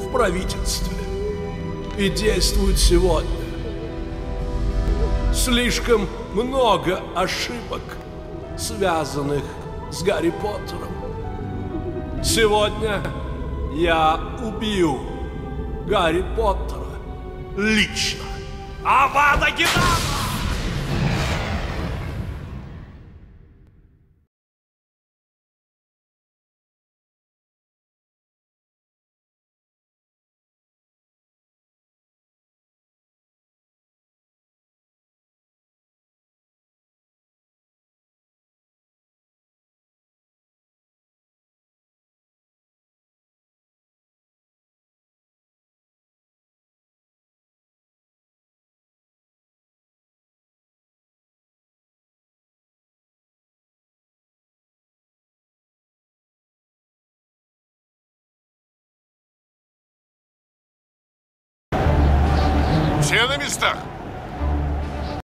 в правительстве и действуют сегодня. Слишком много ошибок, связанных с Гарри Поттером. Сегодня я убью Гарри Поттера лично. Авада Кедавра! Все на местах?